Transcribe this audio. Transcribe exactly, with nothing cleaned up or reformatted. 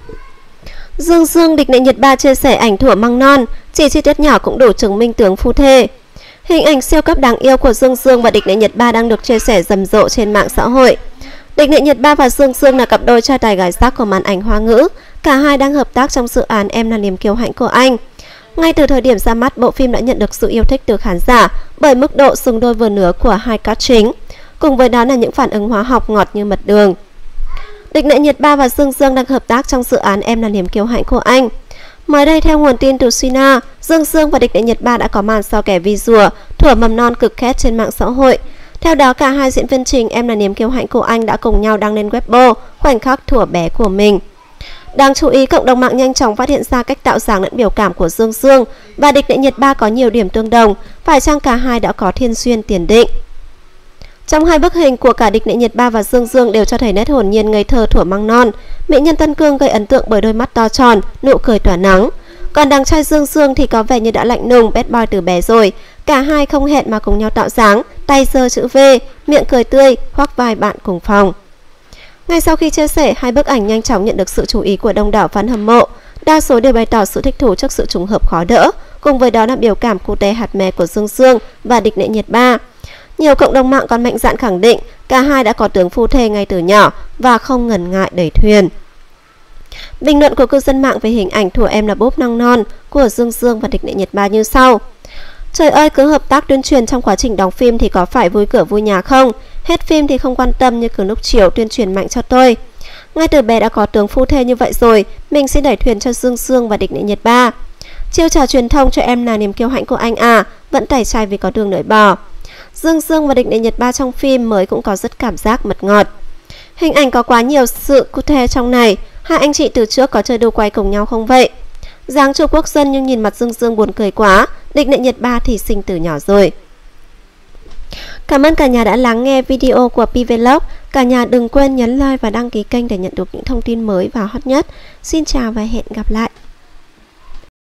Dương Dương, địch nệ Nhật Ba chia sẻ ảnh thuở măng non, chỉ chi tiết nhỏ cũng đủ chứng minh tướng phu thê. Hình ảnh siêu cấp đáng yêu của Dương Dương và địch nệ Nhật Ba đang được chia sẻ rầm rộ trên mạng xã hội. Địch nệ Nhật Ba và Dương Dương là cặp đôi trai tài gái sắc của màn ảnh Hoa ngữ. Cả hai đang hợp tác trong dự án Em Là Niềm Kiêu Hãnh Của Anh. Ngay từ thời điểm ra mắt, bộ phim đã nhận được sự yêu thích từ khán giả bởi mức độ xứng đôi vừa nửa của hai cast chính, cùng với đó là những phản ứng hóa học ngọt như mật đường. Địch nệ Nhật Ba và Dương Dương đang hợp tác trong dự án Em Là Niềm Kiêu Hãnh Của Anh. Mới đây, theo nguồn tin từ Sina, Dương Dương và địch nệ Nhật Ba đã có màn so kẻ vi rùa thuở mầm non cực hot trên mạng xã hội. Theo đó, cả hai diễn viên chính Em Là Niềm Kiêu Hãnh Của Anh đã cùng nhau đăng lên Weibo khoảnh khắc thuở bé của mình. Đáng chú ý, cộng đồng mạng nhanh chóng phát hiện ra cách tạo dáng lẫn biểu cảm của Dương Dương và địch nệ Nhật Ba có nhiều điểm tương đồng, phải chăng cả hai đã có thiên duyên tiền định. Trong hai bức hình của cả địch nệ Nhật Ba và Dương Dương đều cho thấy nét hồn nhiên ngây thơ thuở măng non. Mỹ nhân Tân Cương gây ấn tượng bởi đôi mắt to tròn, nụ cười tỏa nắng. Còn đàn trai Dương Dương thì có vẻ như đã lạnh lùng, bad boy từ bé rồi. Cả hai không hẹn mà cùng nhau tạo dáng, tay giơ chữ V, miệng cười tươi, khoác vai bạn cùng phòng. Ngay sau khi chia sẻ, hai bức ảnh nhanh chóng nhận được sự chú ý của đông đảo fan hâm mộ. Đa số đều bày tỏ sự thích thú trước sự trùng hợp khó đỡ, cùng với đó là biểu cảm cute hạt mè của Dương Dương và địch nệ Nhật Ba. Nhiều cộng đồng mạng còn mạnh dạn khẳng định cả hai đã có tướng phu thê ngay từ nhỏ và không ngần ngại đẩy thuyền. Bình luận của cư dân mạng về hình ảnh thuở em là bốp năng non của Dương Dương và địch nệ Nhật Ba như sau: Trời ơi, cứ hợp tác tuyên truyền trong quá trình đóng phim thì có phải vui cửa vui nhà không? Hết phim thì không quan tâm như cứ lúc chiều tuyên truyền mạnh cho tôi. Ngay từ bé đã có tướng phu thê như vậy rồi, mình sẽ đẩy thuyền cho Dương Dương và địch nệ Nhật Ba. Chiêu trò truyền thông cho Em Là Niềm Kiêu Hãnh Của Anh à, vẫn tẩy chay vì có đường nổi bò. Dương Dương và địch nệ Nhật Ba trong phim mới cũng có rất cảm giác mật ngọt. Hình ảnh có quá nhiều sự cụ thể trong này, hai anh chị từ trước có chơi đu quay cùng nhau không vậy? Dáng chụp quốc dân nhưng nhìn mặt Dương Dương buồn cười quá, địch nệ Nhật Ba thì sinh từ nhỏ rồi. Cảm ơn cả nhà đã lắng nghe video của Pvlog. Cả nhà đừng quên nhấn like và đăng ký kênh để nhận được những thông tin mới và hot nhất. Xin chào và hẹn gặp lại.